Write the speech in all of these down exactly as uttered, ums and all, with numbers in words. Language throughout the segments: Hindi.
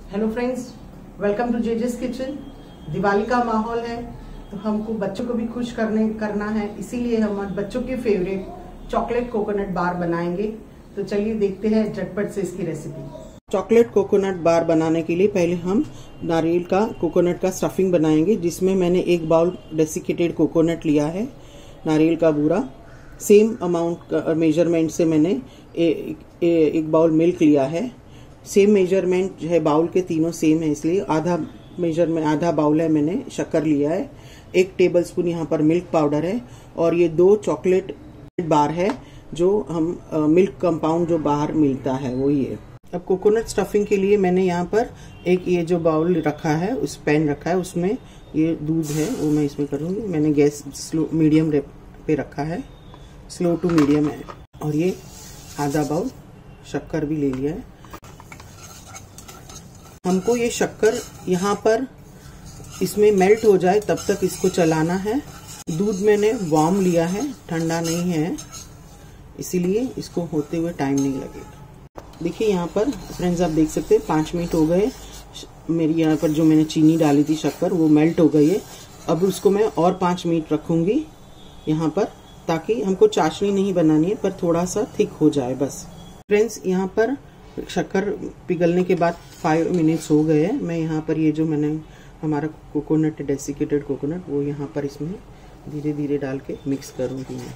Hello friends, welcome to JJ's kitchen. Diwali का माहौल है तो हमको बच्चों को भी खुश करने करना है, इसीलिए हम आज बच्चों के फेवरेट चॉकलेट कोकोनट बार बनाएंगे। तो चलिए देखते हैं झटपट से इसकी रेसिपी। चॉकलेट कोकोनट बार बनाने के लिए पहले हम नारियल का कोकोनट का स्टफिंग बनाएंगे, जिसमें मैंने एक बाउल डेसिकेटेड कोकोनट लिया है, नारियल का बूरा। सेम अमाउंट मेजरमेंट से मैंने ए, ए, एक बाउल मिल्क लिया है। सेम मेजरमेंट जो है बाउल के तीनों सेम है, इसलिए आधा मेजरमेंट आधा बाउल है मैंने शक्कर लिया है। एक टेबलस्पून यहाँ पर मिल्क पाउडर है और ये दो चॉकलेट बार है जो हम आ, मिल्क कंपाउंड जो बाहर मिलता है वो ये। अब कोकोनट स्टफिंग के लिए मैंने यहाँ पर एक ये जो बाउल रखा है, उस पैन रखा है, उसमें ये दूध है वो मैं इसमें करूँगी। मैंने गैस स्लो मीडियम पे रखा है, स्लो टू मीडियम है। और ये आधा बाउल शक्कर भी ले लिया है। हमको ये शक्कर यहाँ पर इसमें मेल्ट हो जाए तब तक इसको चलाना है। दूध मैंने वार्म लिया है, ठंडा नहीं है, इसीलिए इसको होते हुए टाइम नहीं लगेगा। देखिए यहाँ पर फ्रेंड्स आप देख सकते हैं पाँच मिनट हो गए। मेरी यहाँ पर जो मैंने चीनी डाली थी शक्कर वो मेल्ट हो गई है। अब उसको मैं और पाँच मिनट रखूंगी यहाँ पर, ताकि हमको चाशनी नहीं बनानी है पर थोड़ा सा थिक हो जाए बस। फ्रेंड्स यहाँ पर शक्कर पिघलने के बाद फाइव मिनट्स हो गए हैं। मैं यहाँ पर ये जो मैंने हमारा कोकोनट डेसिकेटेड कोकोनट वो यहाँ पर इसमें धीरे धीरे डाल के मिक्स करूँगी मैं।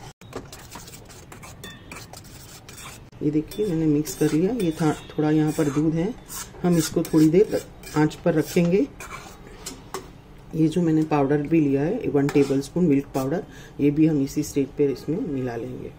ये देखिए मैंने मिक्स कर लिया। ये था थोड़ा यहाँ पर दूध है, हम इसको थोड़ी देर आंच पर रखेंगे। ये जो मैंने पाउडर भी लिया है one tablespoon milk powder, ये भी हम इसी स्टेज पे इसमें मिला लेंगे।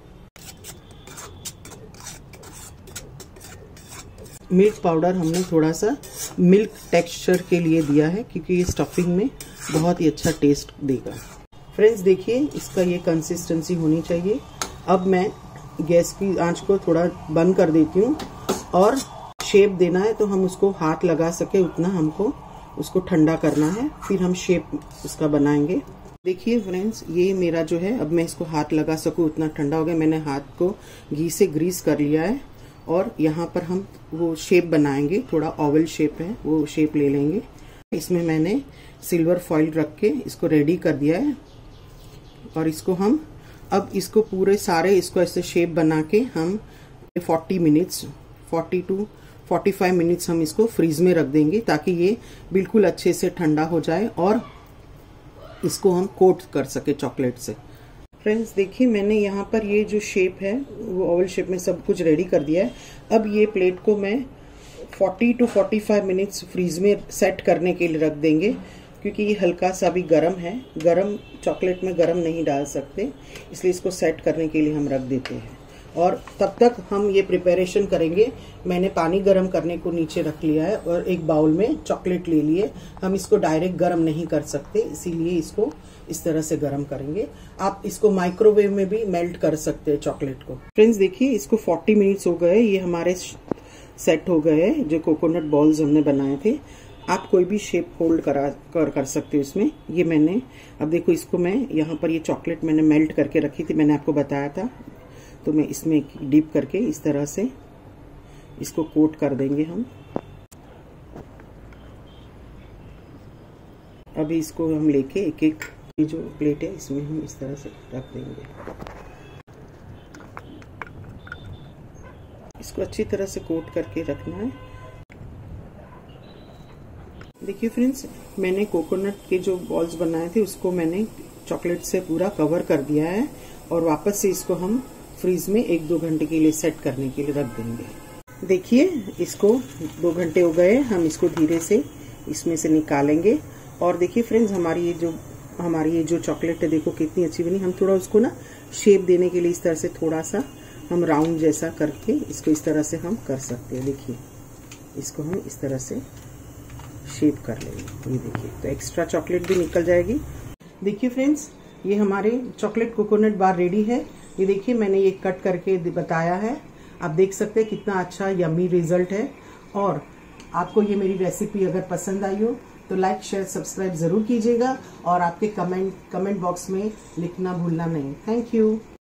मिल्क पाउडर हमने थोड़ा सा मिल्क टेक्सचर के लिए दिया है, क्योंकि ये स्टफिंग में बहुत ही अच्छा टेस्ट देगा। फ्रेंड्स देखिए इसका ये कंसिस्टेंसी होनी चाहिए। अब मैं गैस की आंच को थोड़ा बंद कर देती हूँ, और शेप देना है तो हम उसको हाथ लगा सके उतना हमको उसको ठंडा करना है, फिर हम शेप उसका बनाएंगे। देखिए फ्रेंड्स ये मेरा जो है, अब मैं इसको हाथ लगा सकूँ उतना ठंडा हो गया। मैंने हाथ को घी से ग्रीस कर लिया है और यहाँ पर हम वो शेप बनाएंगे, थोड़ा ओवल शेप है वो शेप ले लेंगे। इसमें मैंने सिल्वर फॉइल रख के इसको रेडी कर दिया है, और इसको हम अब इसको पूरे सारे इसको ऐसे शेप बना के हम चालीस मिनट्स चालीस टू पैंतालीस मिनट्स हम इसको फ्रीज में रख देंगे, ताकि ये बिल्कुल अच्छे से ठंडा हो जाए और इसको हम कोट कर सके चॉकलेट से। फ्रेंड्स देखिए मैंने यहाँ पर ये जो शेप है वो ओवल शेप में सब कुछ रेडी कर दिया है। अब ये प्लेट को मैं चालीस टू पैंतालीस मिनट्स फ्रीज में सेट करने के लिए रख देंगे, क्योंकि ये हल्का सा भी गरम है। गरम चॉकलेट में गरम नहीं डाल सकते, इसलिए इसको सेट करने के लिए हम रख देते हैं। और तब तक हम ये प्रिपरेशन करेंगे। मैंने पानी गरम करने को नीचे रख लिया है और एक बाउल में चॉकलेट ले लिए। हम इसको डायरेक्ट गरम नहीं कर सकते, इसीलिए इसको इस तरह से गरम करेंगे। आप इसको माइक्रोवेव में भी मेल्ट कर सकते हैं चॉकलेट को। फ्रेंड्स देखिए इसको चालीस मिनट्स हो गए, ये हमारे सेट हो गए हैं जो कोकोनट बॉल्स हमने बनाए थे। आप कोई भी शेप होल्ड करा कर कर सकते हो इसमें। ये मैंने अब देखो इसको मैं यहाँ पर ये चॉकलेट मैंने मेल्ट करके रखी थी, मैंने आपको बताया था, तो मैं इसमें डीप करके इस तरह से इसको कोट कर देंगे हम। अभी इसको हम लेके एक एक ये जो प्लेट है इसमें हम इस तरह से रख देंगे। इसको अच्छी तरह से कोट करके रखना है। देखिए फ्रेंड्स मैंने कोकोनट के जो बॉल्स बनाए थे उसको मैंने चॉकलेट से पूरा कवर कर दिया है, और वापस से इसको हम फ्रीज में एक दो घंटे के लिए सेट करने के लिए रख देंगे। देखिए इसको दो घंटे हो गए, हम इसको धीरे से इसमें से निकालेंगे। और देखिए फ्रेंड्स हमारी ये जो हमारी ये जो चॉकलेट है देखो कितनी अच्छी बनी। हम थोड़ा उसको ना शेप देने के लिए इस तरह से थोड़ा सा हम राउंड जैसा करके इसको इस तरह से हम कर सकते हैं। देखिए इसको हम इस तरह से शेप कर लेंगे। ये देखिए तो एक्स्ट्रा चॉकलेट भी निकल जाएगी। देखिए फ्रेंड्स ये हमारे चॉकलेट कोकोनट बार रेडी है। ये देखिए मैंने ये कट करके बताया है, आप देख सकते हैं कितना अच्छा यम्मी रिजल्ट है। और आपको ये मेरी रेसिपी अगर पसंद आई हो तो लाइक शेयर सब्सक्राइब जरूर कीजिएगा, और आपके कमेंट कमेंट बॉक्स में लिखना भूलना नहीं। Thank you.